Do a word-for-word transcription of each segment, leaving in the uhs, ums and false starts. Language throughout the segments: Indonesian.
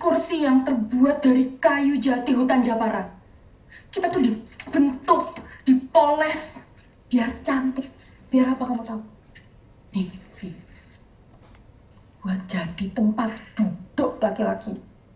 kursi yang terbuat dari kayu jati hutan Japara. Kita tuh dibentuk, dipoles, biar cantik. Biar apa kamu tahu? Nih, nih. Buat jadi tempat duduk laki-laki.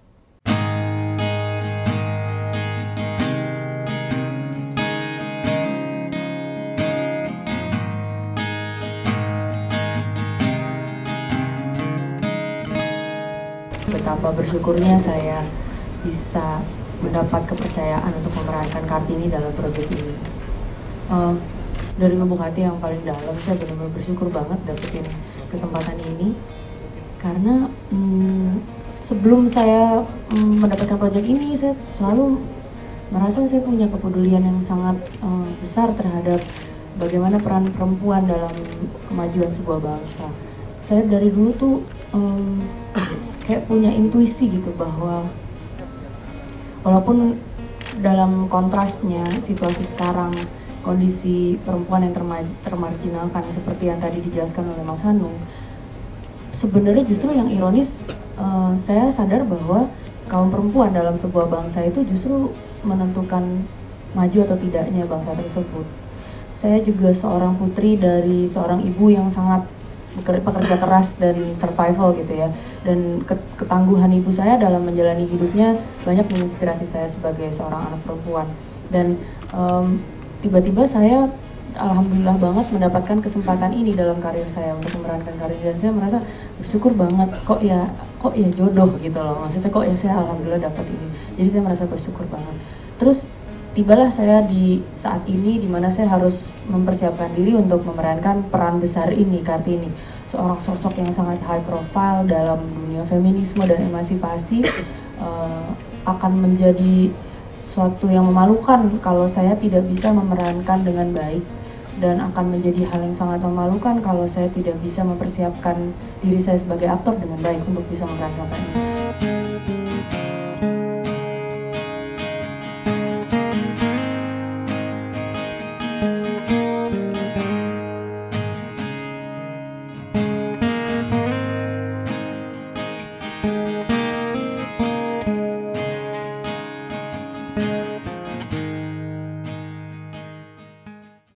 Betapa bersyukurnya saya bisa mendapat kepercayaan untuk memerankan Kartini dalam proyek ini. Uh, dari lubuk hati yang paling dalam, saya benar-benar bersyukur banget dapetin kesempatan ini. Karena hmm, sebelum saya hmm, mendapatkan proyek ini, saya selalu merasa saya punya kepedulian yang sangat uh, besar terhadap bagaimana peran perempuan dalam kemajuan sebuah bangsa. Saya dari dulu tuh um, kayak punya intuisi gitu bahwa walaupun dalam kontrasnya situasi sekarang, kondisi perempuan yang termarginalkan seperti yang tadi dijelaskan oleh Mas Hanung, sebenarnya justru yang ironis, uh, saya sadar bahwa kaum perempuan dalam sebuah bangsa itu justru menentukan maju atau tidaknya bangsa tersebut. Saya juga seorang putri dari seorang ibu yang sangat pekerja keras dan survival gitu ya, dan ketangguhan ibu saya dalam menjalani hidupnya banyak menginspirasi saya sebagai seorang anak perempuan. Dan um, tiba-tiba saya alhamdulillah banget mendapatkan kesempatan ini dalam karir saya untuk memerankan karir, dan saya merasa bersyukur banget, kok ya kok ya jodoh gitu loh, maksudnya kok ya saya alhamdulillah dapat ini, jadi saya merasa bersyukur banget. Terus tibalah saya di saat ini di mana saya harus mempersiapkan diri untuk memerankan peran besar ini, Kartini, seorang sosok yang sangat high profile dalam dunia feminisme dan emansipasi. uh, akan menjadi suatu yang memalukan kalau saya tidak bisa memerankan dengan baik, dan akan menjadi hal yang sangat memalukan kalau saya tidak bisa mempersiapkan diri saya sebagai aktor dengan baik untuk bisa memerankan ini.